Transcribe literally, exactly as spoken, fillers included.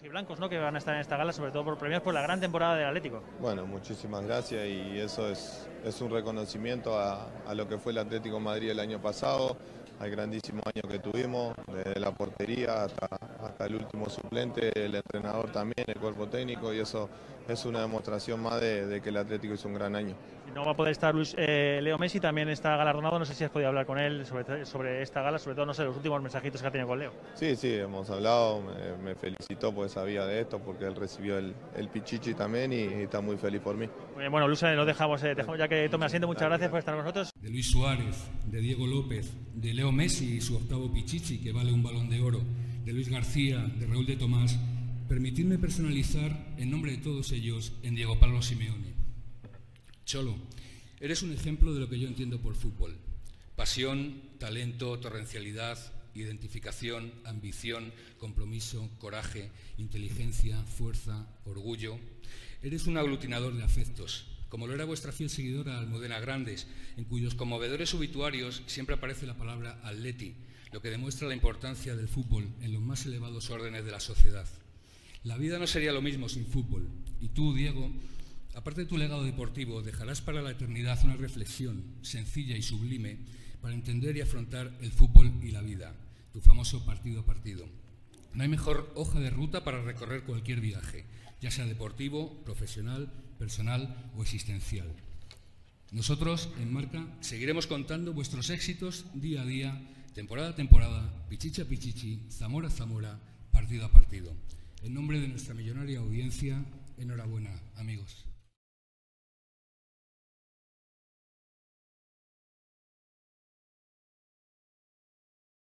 Rojiblancos, ¿no?, que van a estar en esta gala, sobre todo por premios por la gran temporada del Atlético. Bueno, muchísimas gracias y eso es, es un reconocimiento a, a lo que fue el Atlético de Madrid el año pasado, al grandísimo año que tuvimos, desde la portería hasta, hasta el último suplente, el entrenador también, el cuerpo técnico, y eso es una demostración más de, de que el Atlético hizo un gran año. No va a poder estar Luis, eh, Leo Messi, también está galardonado, no sé si has podido hablar con él sobre, sobre esta gala, sobre todo, no sé, los últimos mensajitos que ha tenido con Leo. Sí, sí, hemos hablado, me, me felicitó porque sabía de esto, porque él recibió el, el Pichichi también y, y está muy feliz por mí. Muy bien, bueno, Luis, lo dejamos, eh, dejamos ya que tome asiento, muchas gracias por estar con nosotros. De Luis Suárez, de Diego López, de Leo Messi y su octavo Pichichi, que vale un Balón de Oro, de Luis García, de Raúl de Tomás, permitidme personalizar en nombre de todos ellos en Diego Pablo Simeone. Cholo, eres un ejemplo de lo que yo entiendo por fútbol. Pasión, talento, torrencialidad, identificación, ambición, compromiso, coraje, inteligencia, fuerza, orgullo. Eres un aglutinador de afectos, como lo era vuestra fiel seguidora Almudena Grandes, en cuyos conmovedores obituarios siempre aparece la palabra Atleti, lo que demuestra la importancia del fútbol en los más elevados órdenes de la sociedad. La vida no sería lo mismo sin fútbol, y tú, Diego, aparte de tu legado deportivo, dejarás para la eternidad una reflexión sencilla y sublime para entender y afrontar el fútbol y la vida, tu famoso partido a partido. No hay mejor hoja de ruta para recorrer cualquier viaje, ya sea deportivo, profesional, personal o existencial. Nosotros, en Marca, seguiremos contando vuestros éxitos día a día, temporada a temporada, pichichi a pichichi, Zamora a Zamora, partido a partido. En nombre de nuestra millonaria audiencia, enhorabuena, amigos.